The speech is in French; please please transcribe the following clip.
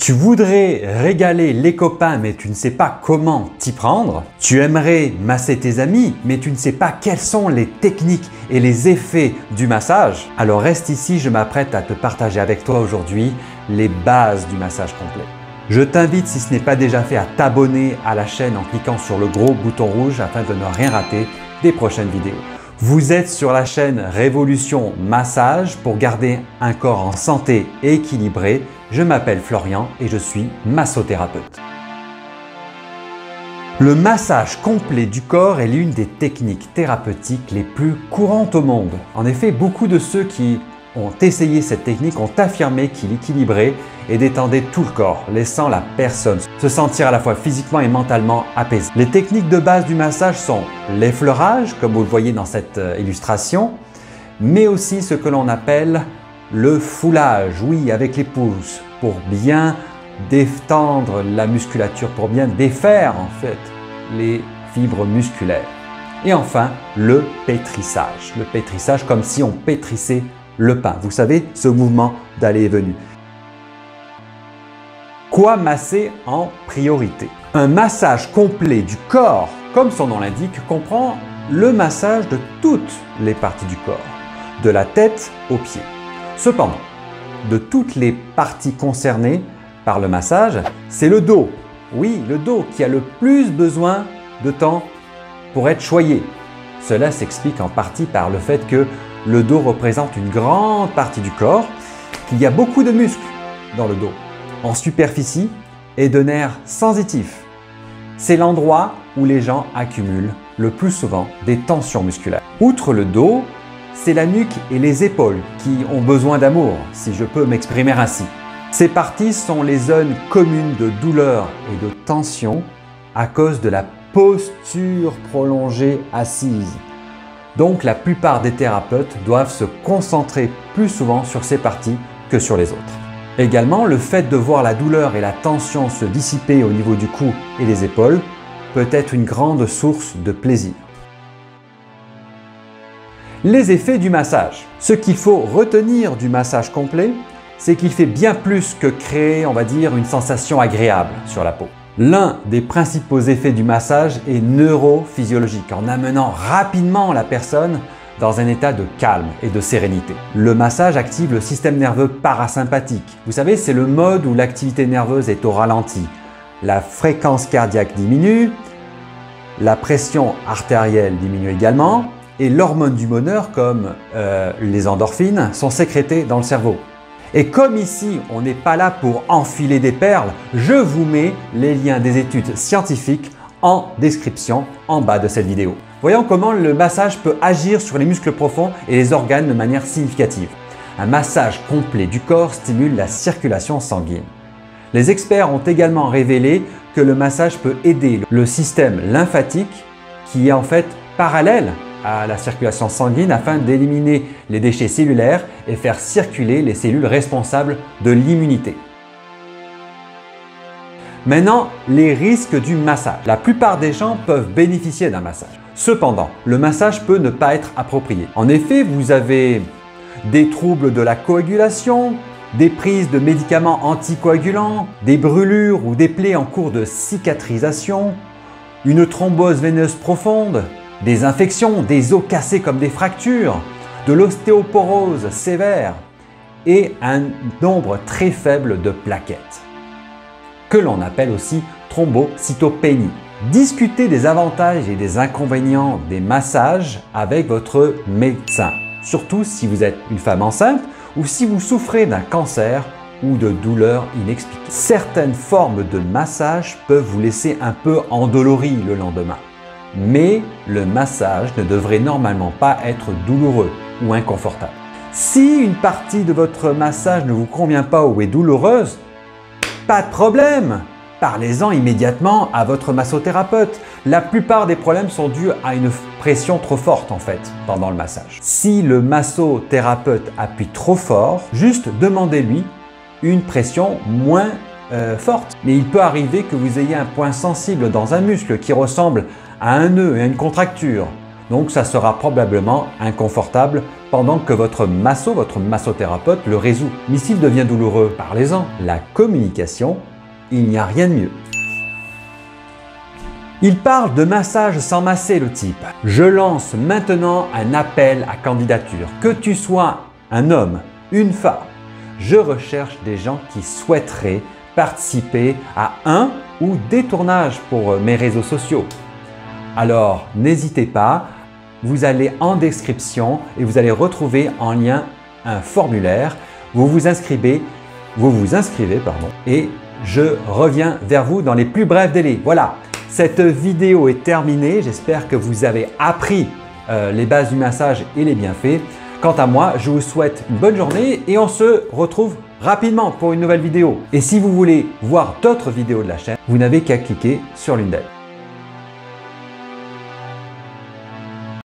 Tu voudrais régaler les copains mais tu ne sais pas comment t'y prendre. Tu aimerais masser tes amis mais tu ne sais pas quelles sont les techniques et les effets du massage. Alors reste ici, je m'apprête à te partager avec toi aujourd'hui les bases du massage complet. Je t'invite, si ce n'est pas déjà fait, à t'abonner à la chaîne en cliquant sur le gros bouton rouge afin de ne rien rater des prochaines vidéos. Vous êtes sur la chaîne Révolution Massage pour garder un corps en santé et équilibré. Je m'appelle Florian et je suis massothérapeute. Le massage complet du corps est l'une des techniques thérapeutiques les plus courantes au monde. En effet, beaucoup de ceux qui ont essayé cette technique ont affirmé qu'il équilibrait et détendait tout le corps, laissant la personne se sentir à la fois physiquement et mentalement apaisée. Les techniques de base du massage sont l'effleurage, comme vous le voyez dans cette illustration, mais aussi ce que l'on appelle le foulage, oui, avec les pouces, pour bien détendre la musculature, pour bien défaire en fait les fibres musculaires. Et enfin, le pétrissage comme si on pétrissait le pain. Vous savez, ce mouvement d'aller et venue. Quoi masser en priorité? Un massage complet du corps, comme son nom l'indique, comprend le massage de toutes les parties du corps, de la tête aux pieds. Cependant, de toutes les parties concernées par le massage, c'est le dos. Oui, le dos qui a le plus besoin de temps pour être choyé. Cela s'explique en partie par le fait que le dos représente une grande partie du corps, qu'il y a beaucoup de muscles dans le dos, en superficie et de nerfs sensitifs. C'est l'endroit où les gens accumulent le plus souvent des tensions musculaires. Outre le dos, c'est la nuque et les épaules qui ont besoin d'amour, si je peux m'exprimer ainsi. Ces parties sont les zones communes de douleur et de tension à cause de la posture prolongée assise. Donc la plupart des thérapeutes doivent se concentrer plus souvent sur ces parties que sur les autres. Également, le fait de voir la douleur et la tension se dissiper au niveau du cou et des épaules peut être une grande source de plaisir. Les effets du massage. Ce qu'il faut retenir du massage complet, c'est qu'il fait bien plus que créer, on va dire, une sensation agréable sur la peau. L'un des principaux effets du massage est neurophysiologique, en amenant rapidement la personne dans un état de calme et de sérénité. Le massage active le système nerveux parasympathique. Vous savez, c'est le mode où l'activité nerveuse est au ralenti. La fréquence cardiaque diminue, la pression artérielle diminue également et l'hormone du bonheur comme les endorphines sont sécrétées dans le cerveau. Et comme ici, on n'est pas là pour enfiler des perles, je vous mets les liens des études scientifiques en description en bas de cette vidéo. Voyons comment le massage peut agir sur les muscles profonds et les organes de manière significative. Un massage complet du corps stimule la circulation sanguine. Les experts ont également révélé que le massage peut aider le système lymphatique qui est en fait parallèle à la circulation sanguine afin d'éliminer les déchets cellulaires et faire circuler les cellules responsables de l'immunité. Maintenant, les risques du massage. La plupart des gens peuvent bénéficier d'un massage. Cependant, le massage peut ne pas être approprié. En effet, vous avez des troubles de la coagulation, des prises de médicaments anticoagulants, des brûlures ou des plaies en cours de cicatrisation, une thrombose veineuse profonde, des infections, des os cassés comme des fractures, de l'ostéoporose sévère et un nombre très faible de plaquettes, que l'on appelle aussi thrombocytopénie. Discutez des avantages et des inconvénients des massages avec votre médecin, surtout si vous êtes une femme enceinte ou si vous souffrez d'un cancer ou de douleurs inexpliquées. Certaines formes de massage peuvent vous laisser un peu endolori le lendemain. Mais le massage ne devrait normalement pas être douloureux ou inconfortable. Si une partie de votre massage ne vous convient pas ou est douloureuse, pas de problème! Parlez-en immédiatement à votre massothérapeute. La plupart des problèmes sont dus à une pression trop forte en fait pendant le massage. Si le massothérapeute appuie trop fort, juste demandez-lui une pression moins forte. Mais il peut arriver que vous ayez un point sensible dans un muscle qui ressemble à un nœud et à une contracture. Donc ça sera probablement inconfortable pendant que votre massothérapeute le résout. Mais s'il devient douloureux, parlez-en. La communication, il n'y a rien de mieux. Il parle de massage sans masser le type. Je lance maintenant un appel à candidature. Que tu sois un homme, une femme, je recherche des gens qui souhaiteraient participer à un ou des tournages pour mes réseaux sociaux. Alors, n'hésitez pas, vous allez en description et vous allez retrouver en lien un formulaire. Vous vous inscrivez et je reviens vers vous dans les plus brefs délais. Voilà, cette vidéo est terminée. J'espère que vous avez appris les bases du massage et les bienfaits. Quant à moi, je vous souhaite une bonne journée et on se retrouve rapidement pour une nouvelle vidéo. Et si vous voulez voir d'autres vidéos de la chaîne, vous n'avez qu'à cliquer sur l'une d'elles.